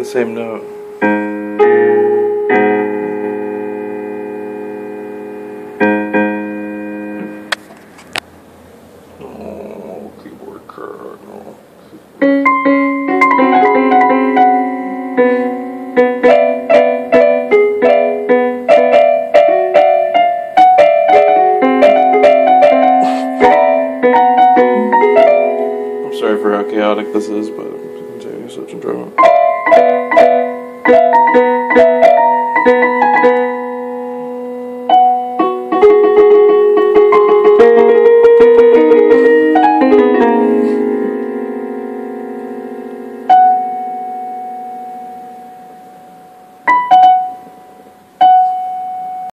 same note. Oh, keyboard card. No. I'm sorry for how chaotic this is, but I'm continuing such enjoyment.